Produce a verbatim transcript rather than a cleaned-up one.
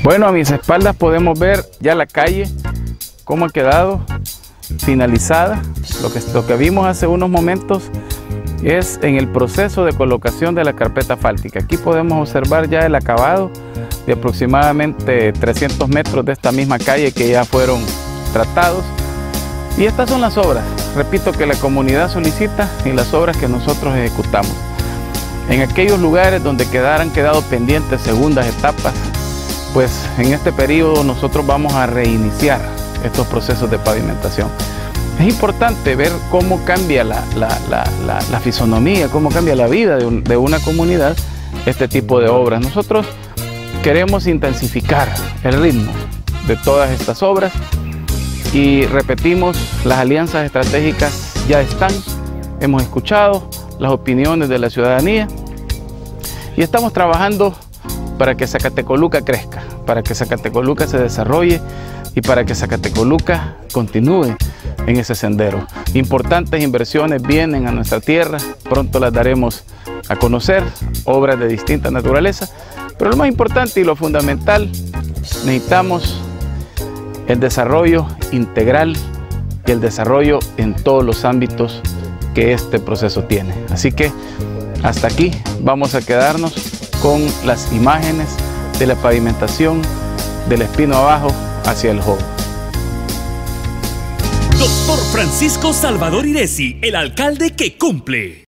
Bueno, a mis espaldas podemos ver ya la calle, cómo ha quedado finalizada. Lo que, lo que vimos hace unos momentos es en el proceso de colocación de la carpeta asfáltica. Aquí podemos observar ya el acabado de aproximadamente trescientos metros de esta misma calle que ya fueron tratados. Y estas son las obras, repito, que la comunidad solicita y las obras que nosotros ejecutamos. En aquellos lugares donde quedaran quedado pendientes segundas etapas, pues en este periodo nosotros vamos a reiniciar estos procesos de pavimentación. Es importante ver cómo cambia la, la, la, la, la fisonomía, cómo cambia la vida de, un, de una comunidad este tipo de obras. Nosotros queremos intensificar el ritmo de todas estas obras y repetimos, las alianzas estratégicas ya están, hemos escuchado las opiniones de la ciudadanía y estamos trabajando para que Zacatecoluca crezca, para que Zacatecoluca se desarrolle y para que Zacatecoluca continúe en ese sendero. Importantes inversiones vienen a nuestra tierra, pronto las daremos a conocer, obras de distinta naturaleza, pero lo más importante y lo fundamental, necesitamos el desarrollo integral y el desarrollo en todos los ámbitos que este proceso tiene. Así que hasta aquí vamos a quedarnos con las imágenes de la pavimentación del Espino Abajo hacia el Jobo. Doctor Francisco Salvador Iresi, el alcalde que cumple.